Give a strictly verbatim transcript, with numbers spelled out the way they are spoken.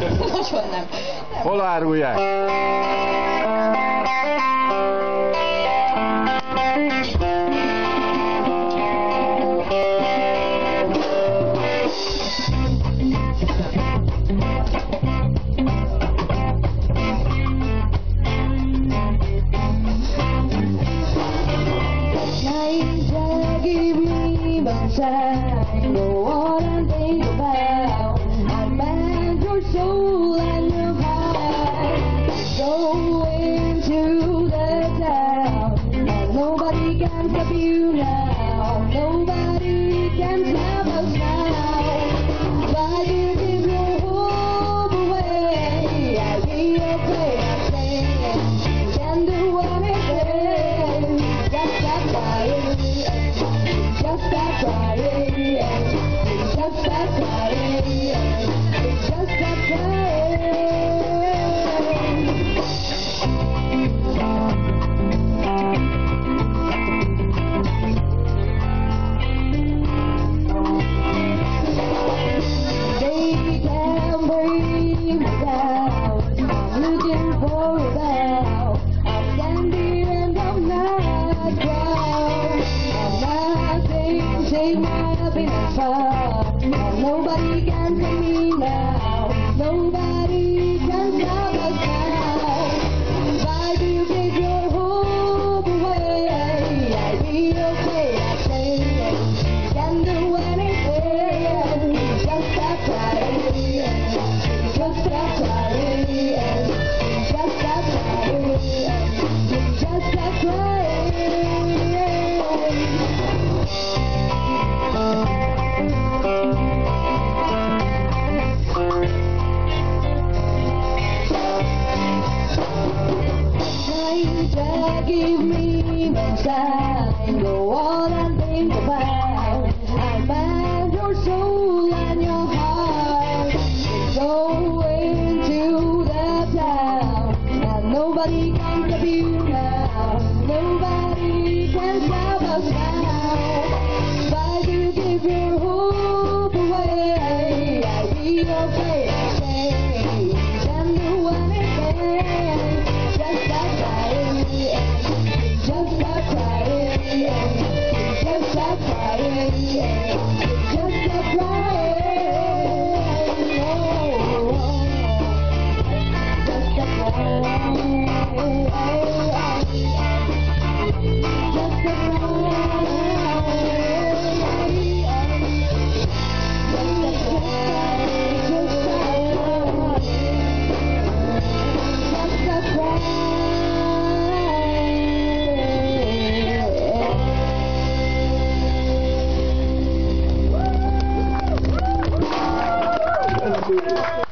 Nagyon nem. nem. Hol árulják? Time, go on and think about. I meant your soul and your heart. Go into the town, and nobody can stop you now. Nobody can stop us now. Why do you give your hope away? I'll be okay, I say. You can do anything. Just stop crying. Just stop crying. Just stop crying. Just stop crying. They can bring me down. I'm looking for a bow. I'm standing and I'm not proud. I'm nothing, take my happiness far. Nobody can stop me now. Nobody can stop us now. Why do you give your hope away? I'll be okay, I say. You can do anything. Just stop crying. Just stop crying. Just stop crying. Just stop crying. Just give me the time, go on and think about. I meant your soul and your heart. Go into the town, and nobody can stop you now. Nobody can stop us now. Why do you give your hope away? I'll be okay, I say. You can do anything. Just stop crying. Just stop crying. Just stop crying. Just stop crying. Oh, just stop crying. Just stop crying.